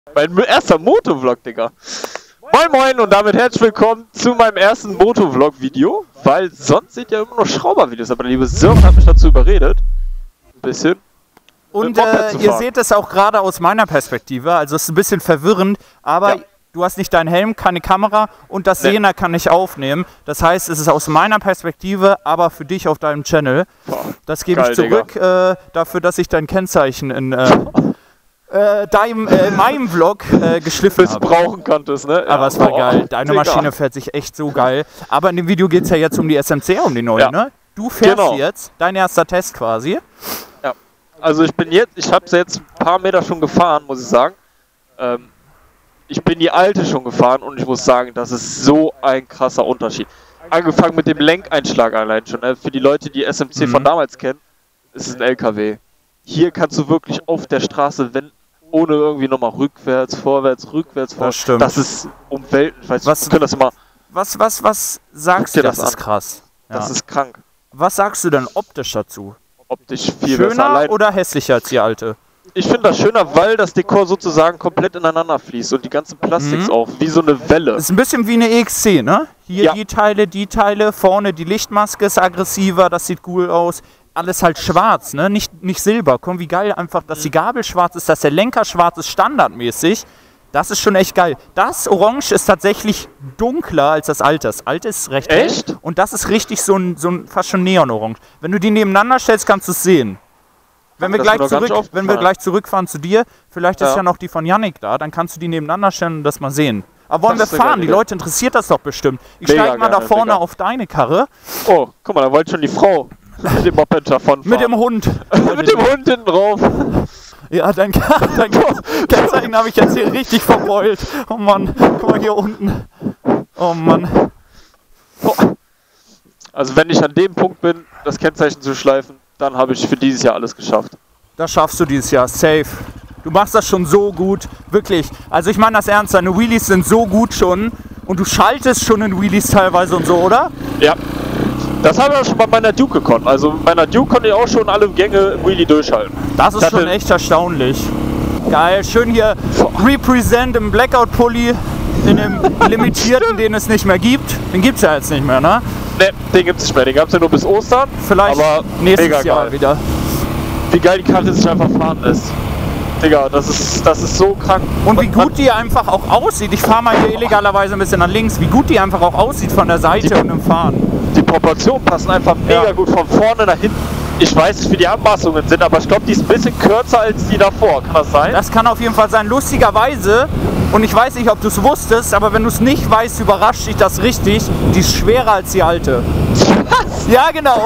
Mein erster Motovlog, Digga. Moin moin und damit herzlich willkommen zu meinem ersten Motovlog-Video, weil sonst seht ihr immer nur Schraubervideos, aber der liebe Sören hat mich dazu überredet, ein bisschen. Und ihr seht es auch gerade aus meiner Perspektive, also es ist ein bisschen verwirrend, aber ja. Du hast nicht deinen Helm, keine Kamera und das Sehner kann ich aufnehmen. Das heißt, es ist aus meiner Perspektive, aber für dich auf deinem Channel. Das gebe ich zurück dafür, dass ich dein Kennzeichen in meinem Vlog geschliffen habe. Missbrauchen konntest, ne? Aber es war geil. Deine Maschine fährt sich echt so geil. Aber in dem Video geht es ja jetzt um die SMC, um die neue, ne? Du fährst jetzt, dein erster Test quasi. Ja, also ich habe sie jetzt ein paar Meter schon gefahren, muss ich sagen. Ich bin die alte schon gefahren und ich muss sagen, das ist so ein krasser Unterschied. Angefangen mit dem Lenkeinschlag allein schon. Für die Leute, die SMC von damals kennen, ist es ein LKW. Hier kannst du wirklich auf der Straße wenden, ohne irgendwie nochmal rückwärts, vorwärts, rückwärts, vorwärts. Das stimmt. Das ist um Welten. Ich weiß, wir können das immer. Was sagst du? Das ist krass. Ja. Das ist krank. Was sagst du denn optisch dazu? Optisch viel besser. Schöner oder hässlicher als die alte? Ich finde das schöner, weil das Dekor sozusagen komplett ineinander fließt und die ganzen Plastiks auch, wie so eine Welle. Das ist ein bisschen wie eine EXC, ne? Hier die Teile, vorne die Lichtmaske ist aggressiver, das sieht cool aus. Alles halt schwarz, ne? Nicht Silber. Komm, wie geil einfach, dass die Gabel schwarz ist, dass der Lenker schwarz ist, standardmäßig. Das ist schon echt geil. Das Orange ist tatsächlich dunkler als das alte. Das alte ist recht hell. Echt? Und das ist richtig so ein fast schon Neon-Orange. Wenn du die nebeneinander stellst, kannst du es sehen. Wenn wir gleich zurückfahren zu dir, vielleicht ist ja noch die von Yannick da, dann kannst du die nebeneinander stellen und das mal sehen. Aber wollen wir fahren? Die Leute interessiert das doch bestimmt. Ich steige mal da vorne auf deine Karre. Oh, guck mal, da wollte schon die Frau mit dem Moped davon fahren. Mit dem Hund. Mit dem Hund hinten drauf. Ja, dein Kennzeichen habe ich jetzt hier richtig verbeult. Oh Mann, guck mal hier unten. Oh Mann. Oh. Also wenn ich an dem Punkt bin, das Kennzeichen zu schleifen, dann habe ich für dieses Jahr alles geschafft. Das schaffst du dieses Jahr, safe. Du machst das schon so gut, wirklich. Also ich meine das ernst, deine Wheelies sind so gut schon und du schaltest schon in Wheelies teilweise und so, oder? Ja. Das habe ich schon bei meiner Duke gekonnt. Also bei meiner Duke konnte ich auch schon alle Gänge im Wheelie durchhalten. Das ist schon echt erstaunlich. Geil, schön hier Represent im Blackout-Pulli, in dem limitierten, den es nicht mehr gibt. Den gibt es ja jetzt nicht mehr, ne? Ne, den gibt es nicht mehr. Den gab es ja nur bis Ostern. Vielleicht aber nächstes Jahr wieder. Wie geil die Karre sich einfach fahren lässt. Digga, das ist so krank. Und wie gut die einfach auch aussieht. Ich fahre mal hier illegalerweise ein bisschen nach links. Wie gut die einfach auch aussieht von der Seite und im Fahren. Die Proportionen passen einfach mega gut von vorne nach hinten. Ich weiß nicht, wie die Anmaßungen sind, aber ich glaube, die ist ein bisschen kürzer als die davor. Kann das sein? Das kann auf jeden Fall sein. Lustigerweise, und ich weiß nicht, ob du es wusstest, aber wenn du es nicht weißt, überrascht dich das richtig. Die ist schwerer als die alte. Was? Ja, genau.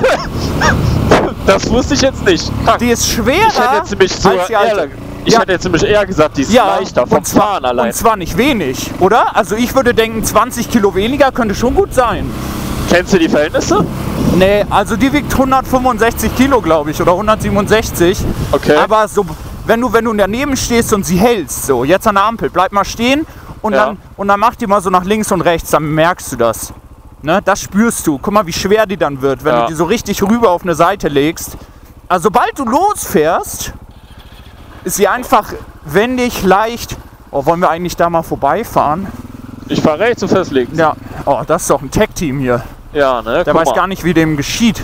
Das wusste ich jetzt nicht. Krank. Die ist schwerer als die alte. Ich hätte jetzt nämlich eher gesagt, die ist leichter vom Fahren allein. Und zwar nicht wenig, oder? Also ich würde denken, 20 Kilo weniger könnte schon gut sein. Kennst du die Verhältnisse? Nee, also die wiegt 165 Kilo, glaube ich, oder 167. Okay. Aber so, wenn du daneben stehst und sie hältst, so, jetzt an der Ampel, bleib mal stehen und dann mach die mal so nach links und rechts, dann merkst du das. Ne, das spürst du. Guck mal, wie schwer die dann wird, wenn du die so richtig rüber auf eine Seite legst. Also sobald du losfährst, ist sie einfach wendig, leicht. Oh, wollen wir eigentlich da mal vorbeifahren? Ich fahre rechts und fährst links. Ja. Oh, das ist doch ein Tech-Team hier. Ja, ne? Der weiß gar nicht, wie dem geschieht.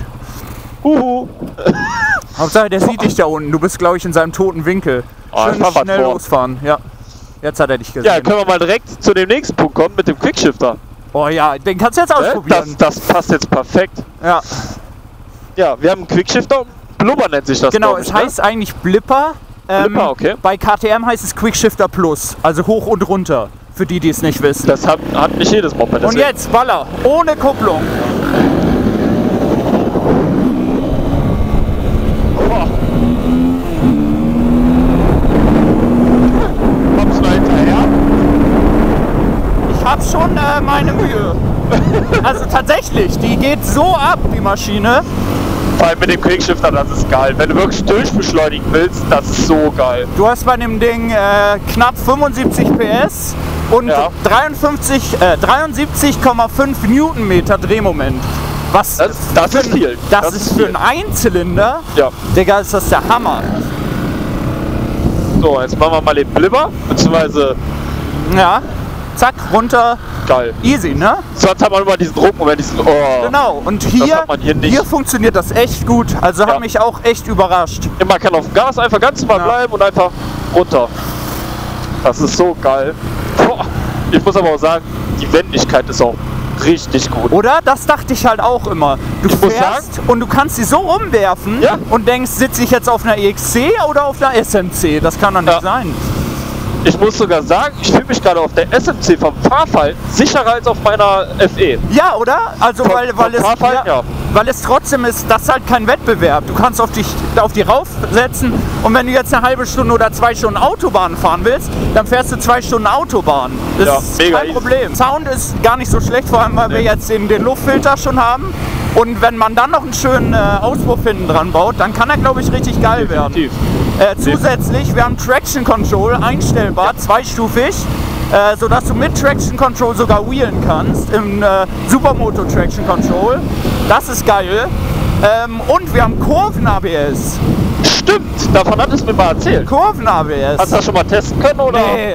Hauptsache, der sieht dich da unten. Du bist, glaube ich, in seinem toten Winkel. Schön schnell losfahren. Ja. Jetzt hat er dich gesehen. Ja, können wir mal direkt zu dem nächsten Punkt kommen mit dem Quickshifter. Oh ja, den kannst du jetzt ausprobieren. Das passt jetzt perfekt. Ja. Ja, wir haben einen Quickshifter. Blubber nennt sich das. Genau, es heißt eigentlich Blipper. Blipper, okay. Bei KTM heißt es Quickshifter Plus, also hoch und runter. Für die, die es nicht wissen. Das hat nicht jedes Moped. Und jetzt Baller, ohne Kupplung. Kommst du da hinterher? Ich hab schon meine Mühe. Also tatsächlich, die geht so ab, die Maschine. Vor allem mit dem Quickshifter, das ist geil. Wenn du wirklich durchbeschleunigen willst, das ist so geil. Du hast bei dem Ding knapp 75 PS und 73,5 Newtonmeter Drehmoment. Was das ist viel. Das ist für einen Einzylinder, ja. Digga, ist das der Hammer. So, jetzt machen wir mal den Blipper, beziehungsweise... Ja, zack, runter. Geil. Easy, ne? Sonst hat man immer diesen Druckmoment, diesen... Oh, Genau, und das hier, hat man hier nicht. hier funktioniert das echt gut. Also Ja. hat mich auch echt überrascht. Man kann auf dem Gas einfach ganz normal Ja. bleiben und einfach runter. Das ist so geil. Boah. Ich muss aber auch sagen, die Wendigkeit ist auch richtig gut. Oder? Das dachte ich halt auch immer. Du Ich muss fährst und du kannst sie so umwerfen Ja. und denkst, sitze ich jetzt auf einer EXC oder auf einer SMC? Das kann doch nicht Ja. sein. Ich muss sogar sagen, ich fühle mich gerade auf der SMC vom Fahrverhalten sicherer als auf meiner FE. Ja, oder? Also Vom- weil vom es Fahrverhalten, ja. weil es trotzdem ist, das ist halt kein Wettbewerb. Du kannst auf die raufsetzen und wenn du jetzt eine halbe Stunde oder 2 Stunden Autobahn fahren willst, dann fährst du 2 Stunden Autobahn. Das Ja, ist mega kein easy. Problem. Sound ist gar nicht so schlecht, vor allem weil wir Nee. jetzt den Luftfilter schon haben. Und wenn man dann noch einen schönen Auspuff hinten dran baut, dann kann er, glaube ich, richtig geil Definitiv. werden. Zusätzlich, wir haben Traction Control einstellbar, zweistufig, sodass du mit Traction Control sogar wheelen kannst im Supermoto Traction Control. Das ist geil. Und wir haben Kurven-ABS. Stimmt, davon hattest du mir mal erzählt. Kurven-ABS. Hast du das schon mal testen können, oder? Nee.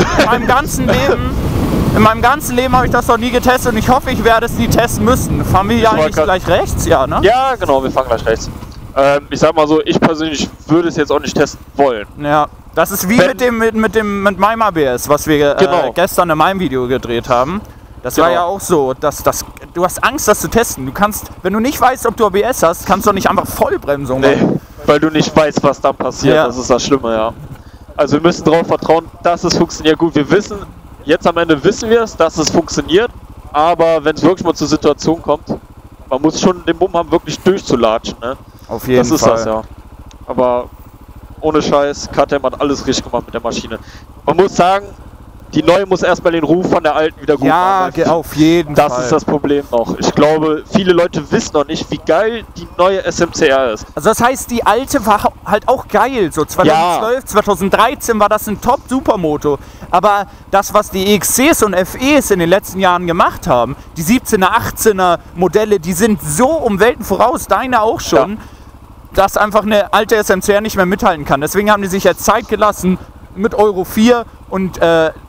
In meinem ganzen Leben habe ich das noch nie getestet und ich hoffe, ich werde es nie testen müssen. Fahren wir hier eigentlich wollte gleich rechts? Ja, ne? Ja, genau, wir fangen gleich rechts. Ich sag mal so, ich persönlich würde es jetzt auch nicht testen wollen. Ja. Das ist wie mit meinem ABS, was wir Genau. gestern in meinem Video gedreht haben. Das war Genau. ja auch so, du hast Angst, das zu testen. Du kannst, wenn du nicht weißt, ob du ABS hast, kannst du nicht einfach Vollbremsung Nee, machen. weil du nicht weißt, was dann passiert. Ja. Das ist das Schlimme, ja. Also wir müssen darauf vertrauen, dass es funktioniert. Gut, wir wissen, jetzt am Ende wissen wir es, dass es funktioniert. Aber wenn es wirklich mal zur Situation kommt, man muss schon den Mumm haben, wirklich durchzulatschen. Ne? Auf jeden Das ist Fall. das, ja. Aber ohne Scheiß, KTM hat alles richtig gemacht mit der Maschine. Man muss sagen, die neue muss erstmal den Ruf von der alten wieder gut Ja, machen. weil auf jeden Fall. Das ist das Problem noch. Ich glaube, viele Leute wissen noch nicht, wie geil die neue SMCR ist. Also das heißt, die alte war halt auch geil. So 2012, 2013 war das ein Top-Supermoto. Aber das, was die EXCs und FEs in den letzten Jahren gemacht haben, die 17er, 18er Modelle, die sind so um Welten voraus, deine auch schon, dass einfach eine alte SMCR nicht mehr mithalten kann. Deswegen haben die sich jetzt Zeit gelassen mit Euro 4 und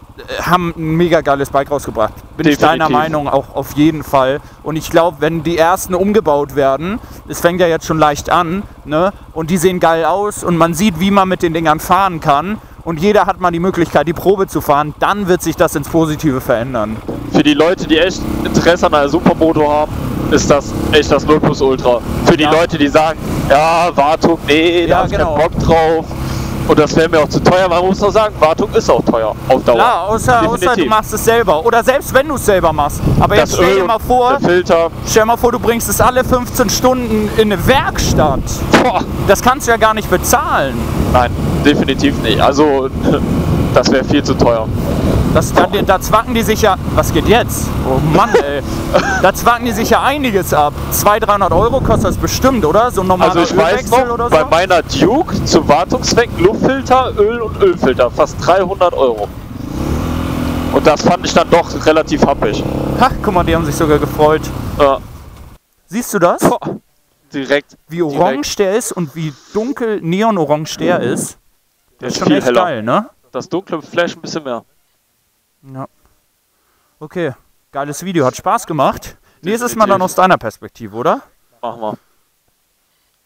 haben ein mega geiles Bike rausgebracht. Bin ich Definitiv. deiner Meinung auch auf jeden Fall. Und ich glaube, wenn die ersten umgebaut werden, es fängt ja jetzt schon leicht an, ne? Und die sehen geil aus und man sieht, wie man mit den Dingern fahren kann und jeder hat mal die Möglichkeit, die Probe zu fahren, dann wird sich das ins Positive verändern. Für die Leute, die echt Interesse an einer Supermoto haben, ist das echt das Nonplusultra. Für die Ja. Leute, die sagen, ja, Wartung, nee, da Ja, hab ich genau. keinen Bock drauf. Und das wäre mir auch zu teuer. Man muss doch sagen, Wartung ist auch teuer auf Dauer. Klar, außer du Definitiv. machst es selber. Oder selbst wenn du es selber machst. Aber Das jetzt stell Öl dir mal und vor, der Filter. du bringst es alle 15 Stunden in eine Werkstatt. Boah. Das kannst du ja gar nicht bezahlen. Nein, definitiv nicht. Also, das wäre viel zu teuer. Da zwacken die sich ja. Was geht jetzt? Oh Mann, ey. Da zwacken die sich ja einiges ab. 200-300 Euro kostet das bestimmt, oder? So ein normaler Also ich weiß Ölwechsel noch, oder so? bei meiner Duke zu Wartungszwecken Luftfilter, Öl und Ölfilter fast 300 Euro. Und das fand ich dann doch relativ happig. Ach, guck mal, die haben sich sogar gefreut. Ja, Siehst du das? boah, direkt. Wie orange der ist und wie dunkel neonorange der ist. Der Ist ist schon viel echt heller. geil, ne? Das dunkle Flash ein bisschen mehr. Ja. Okay, geiles Video, hat Spaß gemacht. Nächstes Mal dann aus deiner Perspektive, oder? Machen wir.